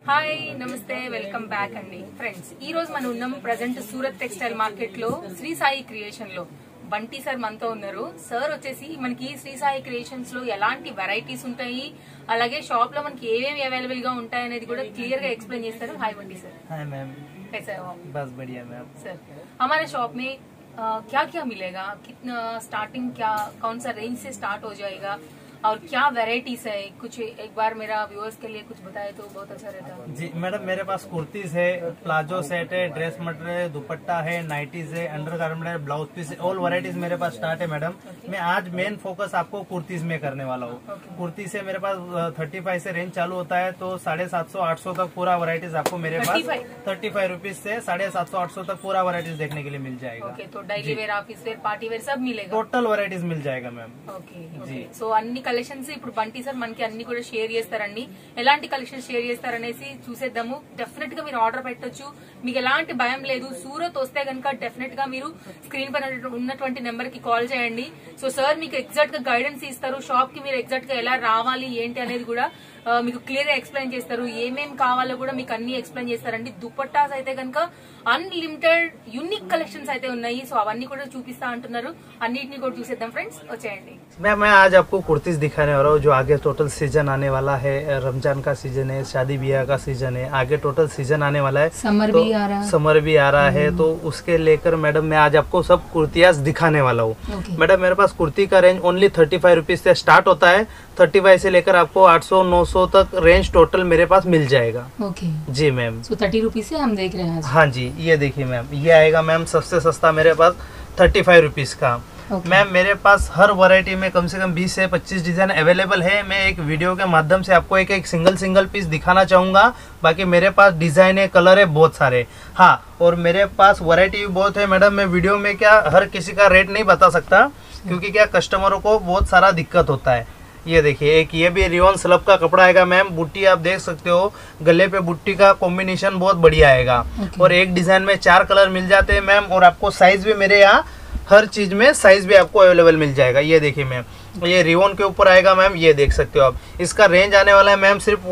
Hi నమస్తే welcome back అండి friends. ఈ రోజు మనం ఉన్నాం ప్రజెంట్ సూరత్ టెక్స్టైల్ మార్కెట్ లో శ్రీ సాయి క్రియేషన్ లో. బంటి సార్ మనతో ఉన్నారు. సార్ వచ్చేసి మనకి శ్రీ సాయి క్రియేషన్స్ లో ఎలాంటి వెరైటీస్ ఉంటాయి, అలాగే షాప్ లో మనకి ఏమేమి అవైలబుల్ గా ఉంటాయి అనేది కూడా क्लियर గా एक्सप्लेन చేస్తారు. Hi Bunty sir. Hi ma'am, कैसे हो? बस बढ़िया मैम. सर हमारे शॉप में क्या क्या मिलेगा, कितना स्टार्टिंग, क्या कौन सा रेंज से स्टार्ट हो जाएगा और क्या वेराइटीज है, कुछ एक बार मेरा व्यूअर्स के लिए कुछ बताए तो बहुत अच्छा रहता. जी मैडम, मेरे पास कुर्तीज है, प्लाजो सेट है, ड्रेस मटेरियल, दुपट्टा है, नाइटीज है, अंडरगारमेंट है, ब्लाउज पीस है, ऑल वैरायटीज मेरे पास स्टार्ट है मैडम. मैं आज मेन फोकस आपको कुर्तीज में करने वाला हूँ. कुर्ती से मेरे पास 35 से रेंज चालू होता है, तो 750-800 तक पूरा वैरायटीज आपको मेरे पास 35 रुपीज से 750-800 तक पूरा वैरायटीज देखने के लिए मिल जाएगा. ओके, तो daily wear, office wear, party wear सब मिलेगा. टोटल वैरायटीज मिल जाएगा मैम. Okay okay. సో అన్ని కలెక్షన్స్ ఇప్పుడు బంటి సార్ మనకి అన్ని కూడా షేర్ చేస్తారండి. ఎలాంటి కలెక్షన్స్ షేర్ చేస్తారనేసి చూసేద్దాము. డెఫినెట్ గా మీరు ఆర్డర్ పెట్టొచ్చు, మీకు ఎలాంటి భయం లేదు. సూరత్ వస్తే గనుక డెఫినెట్ గా మీరు స్క్రీన్ పైన ఉన్నటువంటి నెంబర్ కి కాల్ చేయండి. సో సార్ మీకు ఎగ్జాక్ట్ గా గైడెన్స్ ఇస్తారు. షాప్ కి మీరు ఎగ్జాక్ట్ గా ఎలా రావాలి ఏంటి అనేది కూడా మీకు క్లియర్ గా ఎక్స్ప్లెయిన్ చేస్తారు. ఏమేం కావాలో కూడా మీకు అన్ని ఎక్స్ప్లెయిన్ చేస్తారండి. దుపట్టాస్ అయితే కనుక అన్లిమిటెడ్ యూనిక్ కలెక్షన్స్ అయితే ఉన్నాయి. సో అవన్నీ కూడా చూపిస్తా అంటున్నారు. అన్నిటిని కూడా చూసేద్దాం ఫ్రెండ్స్, వచ్చేయండి. मैं आज आपको कुर्तीज दिखाने वाला हूँ. जो आगे टोटल सीजन आने वाला है, रमजान का सीजन है, शादी ब्याह का सीजन है, आगे टोटल सीजन आने वाला है. समर तो भी आ रहा है. समर भी आ रहा है, तो उसके लेकर मैडम मैं आज आपको सब कुर्तियाज दिखाने वाला हूँ. मैडम मेरे पास कुर्ती का रेंज ओनली 35 रुपीज से स्टार्ट होता है. 35 से लेकर आपको 800-900 तक रेंज टोटल मेरे पास मिल जाएगा. ओके जी मैम. सो 30 रुपीज से हम देख रहे हैं. हाँ जी, ये देखिए मैम, ये आएगा मैम सबसे सस्ता मेरे पास 35 रुपीज का. मैम मेरे पास हर वैरायटी में कम से कम 20 से 25 डिजाइन अवेलेबल है. मैं एक वीडियो के माध्यम से आपको एक एक सिंगल पीस दिखाना चाहूंगा. बाकी मेरे पास डिजाइन है, कलर है बहुत सारे. हाँ, और मेरे पास वैरायटी भी बहुत है मैडम. मैं वीडियो में क्या हर किसी का रेट नहीं बता सकता, क्योंकि क्या कस्टमरों को बहुत सारा दिक्कत होता है. ये देखिए, एक ये भी रियोन स्लब का कपड़ा आएगा मैम. बुट्टी आप देख सकते हो, गले पे बुट्टी का कॉम्बिनेशन बहुत बढ़िया आएगा. और एक डिजाइन में 4 कलर मिल जाते हैं मैम. और आपको साइज भी मेरे यहाँ हर चीज में साइज भी आपको अवेलेबल मिल जाएगा. ये देखिए मैम, ये रियोन के ऊपर आएगा मैम. ये देख सकते हो आप. इसका रेंज आने वाला है मैम सिर्फ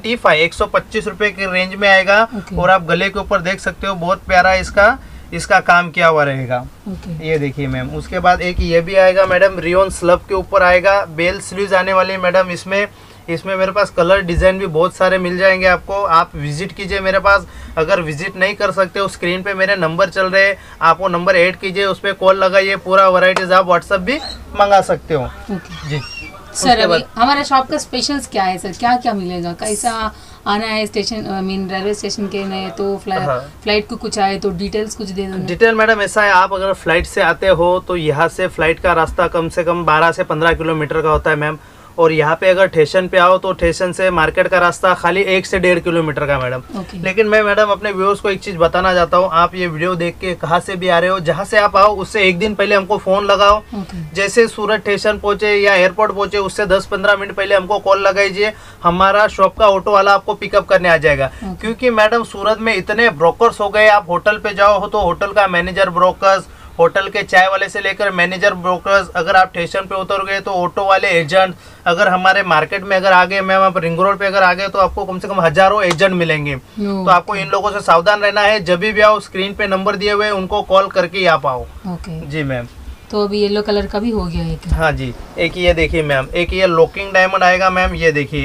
125 रुपए के रेंज में आएगा. और आप गले के ऊपर देख सकते हो, बहुत प्यारा इसका काम किया हुआ रहेगा. ये देखिए मैम. उसके बाद एक ये भी आएगा मैडम, रियोन स्लब के ऊपर आएगा. बेल स्लीव्स आने वाली है मैडम. इसमें मेरे पास कलर डिजाइन भी बहुत सारे मिल जाएंगे आपको. आप विजिट कीजिए मेरे पास. अगर विजिट नहीं कर सकते हो, स्क्रीन पे मेरे नंबर चल रहे हैं, आप वो नंबर ऐड कीजिए, उस पर कॉल लगाइए. पूरा वैरायटीज आप व्हाट्सएप भी मंगा सकते हो. जी सर, अभी हमारे शॉप का स्पेशल्स क्या है सर, क्या क्या मिलेगा, कैसा आना है station, I mean railway station के नहीं तो फ्लाइट को कुछ आए तो डिटेल्स कुछ दे दो. डिटेल मैडम ऐसा है, आप अगर फ्लाइट से आते हो तो यहाँ से फ्लाइट का रास्ता कम से कम 12 से 15 किलोमीटर का होता है मैम. और यहाँ पे अगर स्टेशन पे आओ तो स्टेशन से मार्केट का रास्ता खाली 1 से 1.5 किलोमीटर का मैडम. लेकिन मैं मैडम अपने व्यूअर्स को एक चीज बताना चाहता हूँ. आप ये वीडियो देख के कहाँ से भी आ रहे हो, जहाँ से आप आओ उससे एक दिन पहले हमको फोन लगाओ. जैसे सूरत स्टेशन पहुंचे या एयरपोर्ट पहुंचे, उससे 10-15 मिनट पहले हमको कॉल लगाइए. हमारा शॉप का ऑटो वाला आपको पिकअप करने आ जाएगा. क्योंकि मैडम सूरत में इतने ब्रोकर्स हो गए. आप होटल पे जाओ हो तो होटल का मैनेजर ब्रोकर्स, होटल के चाय वाले से लेकर मैनेजर ब्रोकर्स, अगर आप स्टेशन पे उतर गए तो ऑटो वाले एजेंट. अगर हमारे मार्केट में अगर आ गए मैम, आप रिंग रोड पे अगर आ गए तो आपको कम से कम हजारों एजेंट मिलेंगे. तो आपको इन लोगों से सावधान रहना है. जब भी आओ, स्क्रीन पे नंबर दिए हुए उनको कॉल करके आप आओ. जी मैम. तो अभी येलो कलर का भी हो गया है क्या? हाँ जी. एक ये देखिए मैम, एक ये लॉकिंग डायमंड आएगा मैम. ये देखिए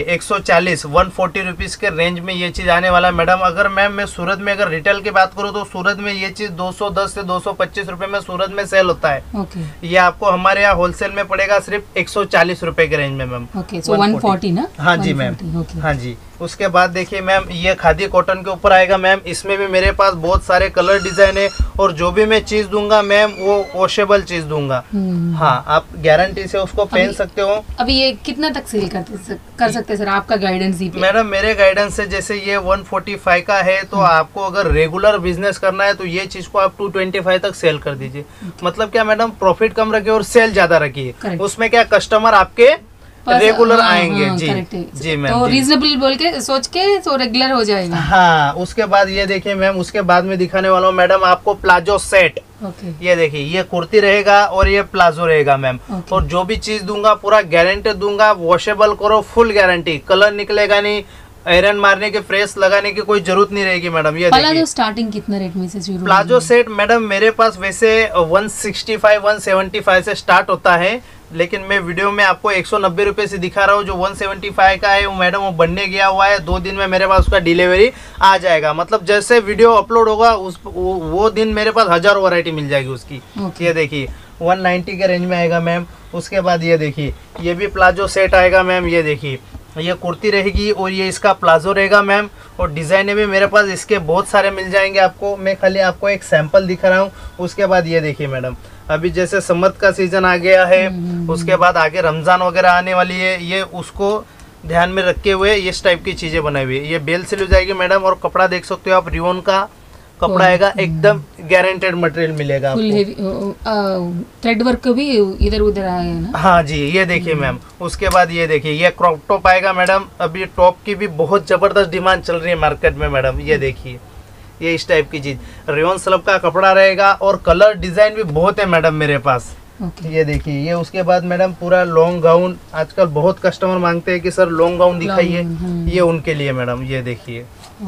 140 रुपीज के रेंज में ये चीज आने वाला है मैडम. अगर मैम मैं सूरत में अगर रिटेल की बात करूँ तो सूरत में ये चीज 210 से 225 रुपए में सूरत में सेल होता है. ये आपको हमारे यहाँ होलसेल में पड़ेगा सिर्फ 140 रुपए के रेंज में मैम. 140 ना? हाँ जी मैम. हाँ जी. उसके बाद देखिए मैम, ये खादी कॉटन के ऊपर आएगा मैम. इसमें भी मेरे पास बहुत सारे कलर डिजाइन है. और जो भी मैं चीज दूंगा मैम, वो वॉशेबल चीज दूंगा. हाँ, आप गारंटी से उसको पहन सकते हो. अभी ये कितना तक सेल कर सकते सर, आपका गाइडेंस ही पे? मैडम मेरे गाइडेंस से जैसे ये 145 का है, तो आपको अगर रेगुलर बिजनेस करना है तो ये चीज को आप 225 तक सेल कर दीजिए. मतलब क्या मैडम, प्रॉफिट कम रखिए और सेल ज्यादा रखिए. उसमें क्या कस्टमर आपके रेगुलर आएंगे. जी जी मैम. तो रीजनेबल बोल के सोच के तो रेगुलर हो जाएगा. हाँ. उसके बाद ये देखिए मैम, उसके बाद में दिखाने वाला हूँ मैडम आपको प्लाजो सेट. ये देखिए, ये कुर्ती रहेगा और ये प्लाजो रहेगा मैम. और जो भी चीज दूंगा पूरा गारंटी दूंगा. वॉशेबल करो, फुल गारंटी. कलर निकलेगा नहीं, आयरन मारने के, प्रेस लगाने की कोई जरूरत नहीं रहेगी मैडम। ये प्लाजो स्टार्टिंग कितना रेट में से शुरू? प्लाजो सेट मैडम मेरे पास वैसे 165 175 से स्टार्ट होता है, लेकिन मैं वीडियो में आपको 190 रुपए से दिखा रहा हूँ। जो 175 का है वो मैडम वो बनने गया हुआ है, 2 दिन में मेरे पास उसका डिलीवरी आ जाएगा। मतलब जैसे वीडियो अपलोड होगा वो दिन मेरे पास 1000 वैरायटी मिल जाएगी उसकी। ये देखिए 190 के रेंज में आएगा मैम। उसके बाद ये देखिए ये भी प्लाजो सेट आएगा मैम। ये देखिए ये कुर्ती रहेगी और ये इसका प्लाजो रहेगा मैम। और डिजाइन भी मेरे पास इसके बहुत सारे मिल जाएंगे आपको। मैं खाली आपको एक सैंपल दिखा रहा हूँ। उसके बाद ये देखिए मैडम, अभी जैसे समर का सीजन आ गया है, उसके बाद आगे रमजान वगैरह आने वाली है, ये उसको ध्यान में रखे हुए इस टाइप की चीजें बनाई हुई है। ये बेल से ले जाएगी मैडम। और कपड़ा देख सकते हो आप, रियोन का कपड़ा आएगा, एकदम गारंटेड मटेरियल मिलेगा आपको। थ्रेड वर्क भी इधर उधर आएगा ना? हाँ जी, ये देखिए मैम। उसके बाद ये देखिए ये क्रॉप टॉप आएगा मैडम। अभी टॉप की भी बहुत जबरदस्त डिमांड चल रही है मार्केट में मैडम। ये देखिए ये इस टाइप की चीज, रेयन स्लब का कपड़ा रहेगा और कलर डिजाइन भी बहुत है मैडम मेरे पास। ये देखिए ये। उसके बाद मैडम पूरा लॉन्ग गाउन, आजकल बहुत कस्टमर मांगते हैं कि सर लॉन्ग गाउन दिखाइए, ये उनके लिए मैडम। ये देखिए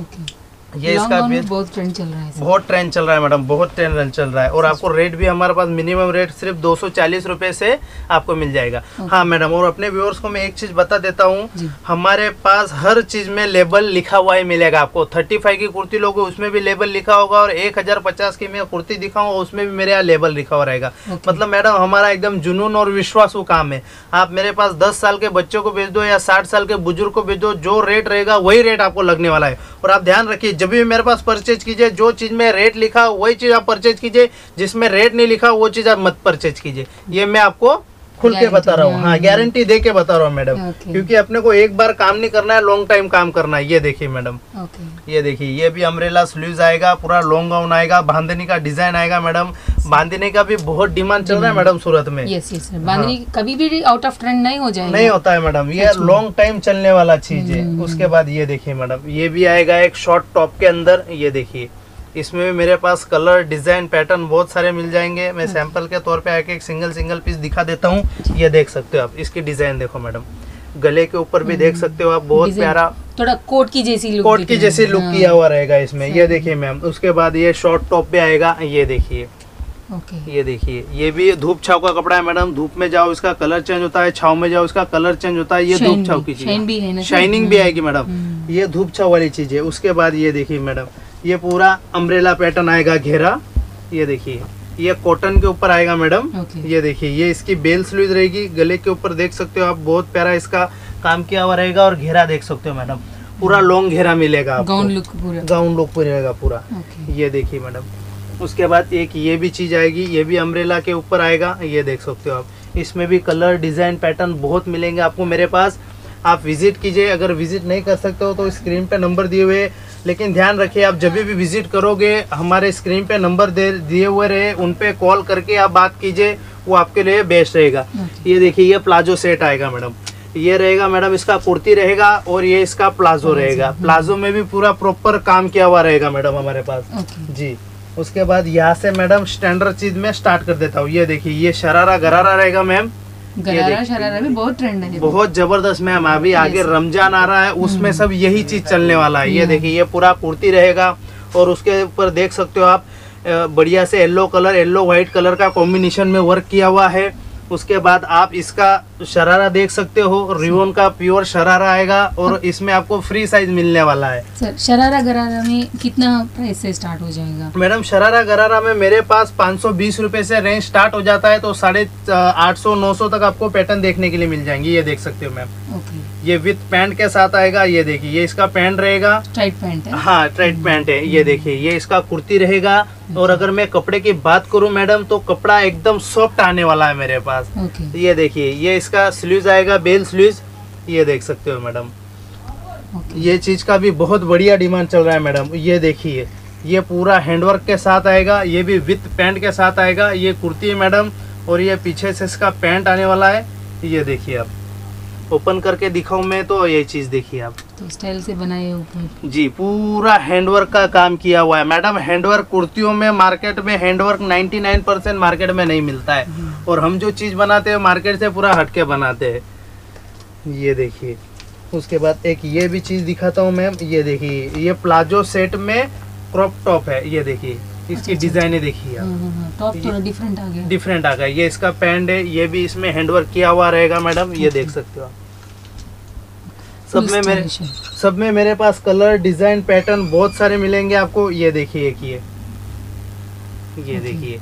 ये इसका भी बहुत ट्रेंड चल रहा है, बहुत ट्रेंड चल रहा है मैडम, बहुत ट्रेंड चल रहा है। और आपको रेट भी हमारे पास मिनिमम रेट सिर्फ 240 रुपए से आपको मिल जाएगा। हाँ मैडम, और अपने व्यूअर्स को मैं एक चीज बता देता हूँ, हमारे पास हर चीज में लेबल लिखा हुआ ही मिलेगा आपको। 35 की कुर्ती लोगे उसमें भी लेबल लिखा होगा, और 1050 की मैं कुर्ती दिखाऊंगा उसमें भी मेरे यहाँ लेबल लिखा हुआ रहेगा। मतलब मैडम हमारा एकदम जुनून और विश्वासु काम है। आप मेरे पास 10 साल के बच्चों को भेज दो या 60 साल के बुजुर्ग को भेज दो, जो रेट रहेगा वही रेट आपको लगने वाला है। और आप ध्यान रखिए, जब भी मेरे पास परचेज कीजिए, जो चीज में रेट लिखा वही चीज आप परचेज कीजिए, जिसमें रेट नहीं लिखा वो चीज आप मत परचेज कीजिए। ये मैं आपको खुल के बता रहा हूँ। हाँ, गारंटी दे के बता रहा हूँ मैडम, क्योंकि अपने को एक बार काम नहीं करना है, लॉन्ग टाइम काम करना है। ये देखिए मैडम, ये देखिए ये भी अम्ब्रेला स्लीव्स आएगा, पूरा लॉन्ग गाउन आएगा, बांधनी का डिजाइन आएगा मैडम। बांधनी का भी बहुत डिमांड चल रहा है मैडम सूरत में। यस बांधनी कभी भी आउट ऑफ ट्रेंड नहीं हो जाएगा, नहीं होता है मैडम, ये लॉन्ग टाइम चलने वाला चीज है। उसके बाद ये देखिए मैडम, ये भी आएगा एक शॉर्ट टॉप के अंदर। ये देखिए इसमें भी मेरे पास कलर डिजाइन पैटर्न बहुत सारे मिल जाएंगे। मैं सैंपल के तौर पे आके एक सिंगल पीस दिखा देता हूँ। ये देख सकते हो आप, इसकी डिजाइन देखो मैडम, गले के ऊपर भी देख सकते हो आप, बहुत प्यारा, थोड़ा कोट की जैसी लुक किया हुआ रहेगा इसमें। ये देखिए मैम, उसके बाद ये शॉर्ट टॉप पे आएगा। ये देखिए ये देखिए ये भी धूप छाव का कपड़ा है मैडम। धूप में जाओ इसका कलर चेंज होता है, छाव में जाओ इसका कलर चेंज होता है। ये धूप छाव की चीज, शाइनिंग भी आएगी मैडम, ये धूप छाव वाली चीज है। उसके बाद ये देखिए मैडम, ये पूरा अम्ब्रेला पैटर्न आएगा, घेरा। ये देखिए ये कॉटन के ऊपर आएगा मैडम। ये देखिए ये इसकी बेल स्लीव रहेगी, गले के ऊपर देख सकते हो आप, बहुत प्यारा इसका काम किया हुआ रहेगा। और घेरा देख सकते हो मैडम, पूरा लॉन्ग घेरा मिलेगा आपको, गाउन लुक रहेगा पूरा। ये देखिए मैडम, उसके बाद एक ये भी चीज आएगी, ये भी अम्ब्रेला के ऊपर आएगा। ये देख सकते हो आप, इसमें भी कलर डिजाइन पैटर्न बहुत मिलेंगे आपको मेरे पास। आप विजिट कीजिए, अगर विजिट नहीं कर सकते हो तो स्क्रीन पे नंबर दिए हुए, लेकिन ध्यान रखिए आप जब भी विजिट करोगे हमारे स्क्रीन पे नंबर दिए हुए रहे, उन पे कॉल करके आप बात कीजिए, वो आपके लिए बेस्ट रहेगा। ये देखिए ये प्लाजो सेट आएगा मैडम, ये रहेगा मैडम, इसका कुर्ती रहेगा और ये इसका प्लाजो रहेगा। प्लाजो में भी पूरा प्रॉपर काम किया हुआ रहेगा मैडम हमारे पास जी। उसके बाद यहाँ से मैडम स्टैंडर्ड चीज में स्टार्ट कर देता हूँ। ये देखिए ये शरारा गरारा रहेगा मैम, गरारा शरारा भी बहुत ट्रेंड है, बहुत जबरदस्त मैम। अभी आगे रमजान आ रहा है, उसमें सब यही चीज चलने वाला है। ये देखिए ये पूरा कुर्ती रहेगा और उसके ऊपर देख सकते हो आप बढ़िया से येलो व्हाइट कलर का कॉम्बिनेशन में वर्क किया हुआ है। उसके बाद आप इसका शरारा देख सकते हो, रियोन का प्योर शरारा आएगा और इसमें आपको फ्री साइज मिलने वाला है। सर शरारा गरारा में कितना प्राइस से स्टार्ट हो जाएगा मैडम? शरारा गरारा में मेरे पास 520 रुपए से रेंज स्टार्ट हो जाता है, तो 850-900 तक आपको पैटर्न देखने के लिए मिल जाएंगे। ये देख सकते हो मैम, ये विथ पैंट के साथ आएगा। ये देखिए ये इसका पैंट रहेगा, टाइट पैंट है। हाँ टाइट पैंट है। ये देखिए ये इसका कुर्ती रहेगा। और अगर मैं कपड़े की बात करूं मैडम, तो कपड़ा एकदम सॉफ्ट आने वाला है मेरे पास। ये देखिए ये इसका स्लीव्स आएगा, बेल स्लीव्स, ये देख सकते हो मैडम। ये चीज का भी बहुत बढ़िया डिमांड चल रहा है मैडम। ये देखिए ये पूरा हैंडवर्क के साथ आएगा, ये भी विथ पैंट के साथ आएगा। ये कुर्ती है मैडम और ये पीछे से इसका पैंट आने वाला है। ये देखिए आप, ओपन करके दिखाऊं मैं तो ये चीज देखिए आप, तो स्टाइल से बनाए ऊपर जी, पूरा हैंडवर्क का काम किया हुआ है मैडम। हैंडवर्क कुर्तियों में मार्केट में हैंडवर्क 99% मार्केट में नहीं मिलता है, और हम जो चीज बनाते हैं मार्केट से पूरा हटके बनाते हैं। ये देखिए उसके बाद एक ये भी चीज दिखाता हूँ मैम, ये देखिए ये प्लाजो सेट में क्रॉप टॉप है, ये देखिए इसकी डिजाइने देखिए आप, टॉप थोड़ा डिफरेंट आ गया। डिफरेंट आ गया। ये इसका पैंट है, ये भी इसमें हैंडवर्क किया हुआ रहेगा मैडम, ये देख सकते हो आप। सब में मेरे पास कलर डिजाइन पैटर्न बहुत सारे मिलेंगे आपको। ये देखिए एक ये देखिए,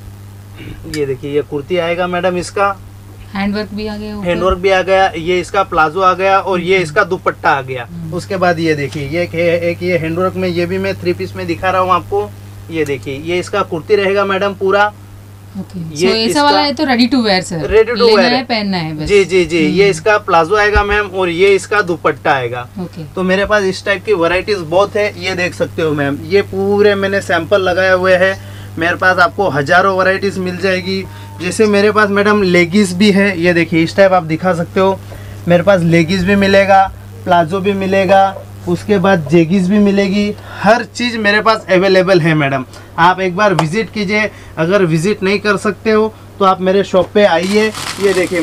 ये देखिए ये कुर्ती आएगा मैडम, इसका हैंडवर्क भी आ गया, हैंडवर्क भी आ गया, ये इसका प्लाजो आ गया और ये इसका दुपट्टा आ गया। उसके बाद ये देखिए ये एक ये हैंडवर्क में, ये भी मैं 3 पीस में दिखा रहा हूँ आपको। ये देखिए ये इसका कुर्ती रहेगा मैडम पूरा। ये ऐसा वाला है तो ready to wear sir, ready to wear है, पहनना है बस। जी जी जी। ये इसका प्लाजो आएगा मैम और ये इसका दुपट्टा आएगा। तो मेरे पास इस टाइप की वैरायटीज बहुत है, ये देख सकते हो मैम। ये पूरे मैंने सैंपल लगाए हुए हैं, मेरे पास आपको हजारों वैरायटीज मिल जाएगी। जैसे मेरे पास मैडम लेगिस भी है, ये देखिए इस टाइप आप दिखा सकते हो। मेरे पास लेगिस भी मिलेगा, प्लाजो भी मिलेगा, उसके बाद जेगिस भी मिलेगी, हर चीज़ मेरे पास अवेलेबल है मैडम। आप एक बार विजिट कीजिए, अगर विजिट नहीं कर सकते हो तो आप मेरे शॉप पे आइए। ये देखिए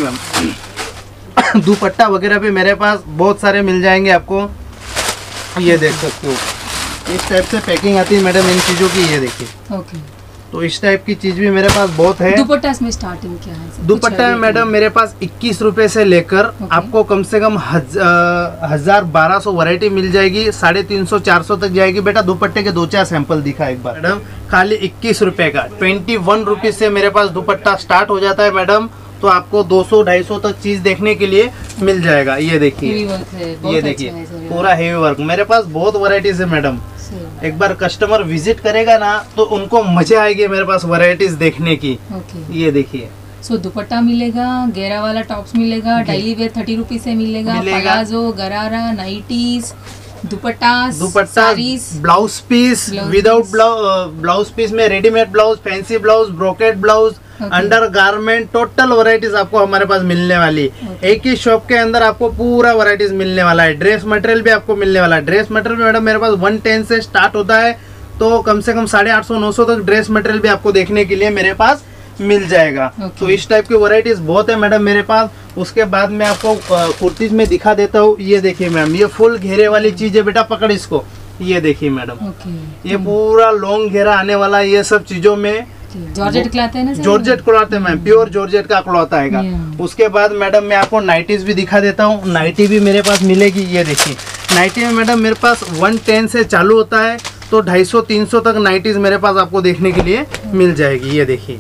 मैम दुपट्टा वगैरह भी मेरे पास बहुत सारे मिल जाएंगे आपको, ये देख सकते हो। इस टाइप से पैकिंग आती है मैडम इन चीज़ों की, ये देखिए। तो इस टाइप की चीज भी मेरे पास बहुत है। दुपट्टा में स्टार्टिंग क्या है? दुपट्टा में मैडम मेरे पास 21 रुपए से लेकर आपको कम से कम 1000-1200 वैरायटी मिल जाएगी, 350-400 तक जाएगी। बेटा दुपट्टे के 2-4 सैंपल दिखा एक बार मैडम, खाली 21 रुपए का 21 रुपीज से मेरे पास दुपट्टा स्टार्ट हो जाता है मैडम। तो आपको 200-250 तक चीज देखने के लिए मिल जाएगा। ये देखिए, ये देखिए पूरा हेवी वर्क, मेरे पास बहुत वैरायटीज है मैडम। एक बार कस्टमर विजिट करेगा ना तो उनको मजा आएगी मेरे पास वैरायटीज देखने की। ये देखिए दुपट्टा मिलेगा, घेरा वाला टॉप्स मिलेगा, डेली वेयर 30 रुपीज से मिलेगा, palazzo, gharara, nighties, dupatta, blouse piece, without blouse piece में readymade blouse, fancy blouse, brocade blouse, under garment, total varieties आपको हमारे पास मिलने वाली। एक ही शॉप के अंदर आपको पूरा वैरायटीज मिलने वाला है। ड्रेस मटेरियल भी आपको मिलने वाला है। ड्रेस मटेरियल मैडम मेरे पास 110 से स्टार्ट होता है, तो कम से कम 850-900 तक ड्रेस मटेरियल भी आपको देखने के लिए मेरे पास मिल जाएगा। तो इस टाइप की वैरायटीज बहुत है मैडम मेरे पास। उसके बाद मैं आपको कुर्तीज में दिखा देता हूँ। ये देखिए मैम, ये फुल घेरे वाली चीज है बेटा, पकड़ इसको। ये देखिए मैडम, ये पूरा लॉन्ग घेरा आने वाला है। ये सब चीजों में जॉर्जेट क्लॉथ है ना? जॉर्जेट क्लॉथ है मैम, प्योर जॉर्जेट का क्लॉथ आएगा। उसके बाद मैडम मैं आपको नाइटीज भी दिखा देता हूँ। नाइटी भी मेरे पास मिलेगी। ये देखिए नाइटी में मैडम मेरे पास 110 से चालू होता है, तो 250-300 तक नाइटीज मेरे पास आपको देखने के लिए मिल जाएगी। ये देखिए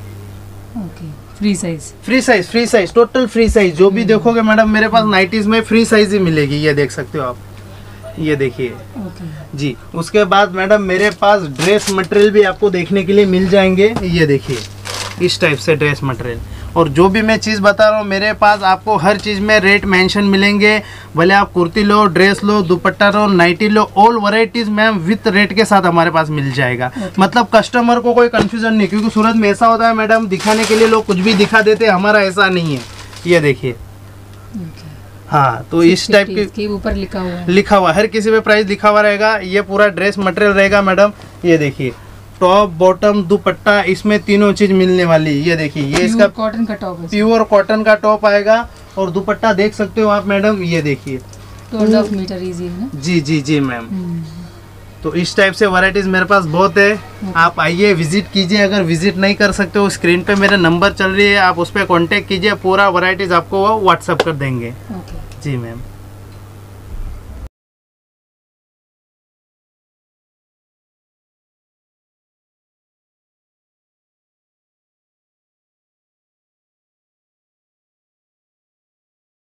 free size total free size. जो भी देखोगे मैडम मेरे पास नाइटीज में फ्री साइज ही मिलेगी। ये देख सकते हो आप, ये देखिए जी। उसके बाद मैडम मेरे पास ड्रेस मटेरियल भी आपको देखने के लिए मिल जाएंगे। ये देखिए इस टाइप से ड्रेस मटेरियल। और जो भी मैं चीज़ बता रहा हूँ मेरे पास आपको हर चीज़ में रेट मेंशन मिलेंगे। भले आप कुर्ती लो, ड्रेस लो, दुपट्टा लो, नाइटी लो, all varieties ma'am with rate के साथ हमारे पास मिल जाएगा। मतलब कस्टमर को कोई कंफ्यूजन नहीं, क्योंकि सूरत में ऐसा होता है मैडम, दिखाने के लिए लोग कुछ भी दिखा देते हैं, हमारा ऐसा नहीं है। ये देखिए हाँ, तो इस टाइप के ऊपर लिखा हुआ हर किसी पे प्राइस लिखा हुआ रहेगा। ये पूरा ड्रेस मटेरियल रहेगा मैडम। ये देखिए टॉप, बॉटम, दुपट्टा, इसमें तीनों चीज मिलने वाली। ये देखिए ये इसका कॉटन का टॉप है, प्योर कॉटन का टॉप आएगा। और दुपट्टा देख सकते हो आप मैडम, ये देखिए 12 मीटर इजी है ना? जी जी जी मैम। तो इस टाइप से वैरायटीज मेरे पास बहुत है। आप आइए, विजिट कीजिए। अगर विजिट नहीं कर सकते हो, स्क्रीन पे मेरा नंबर चल रही है, आप उस पर कॉन्टेक्ट कीजिए, पूरा वैरायटीज आपको व्हाट्सएप कर देंगे। जी मैम।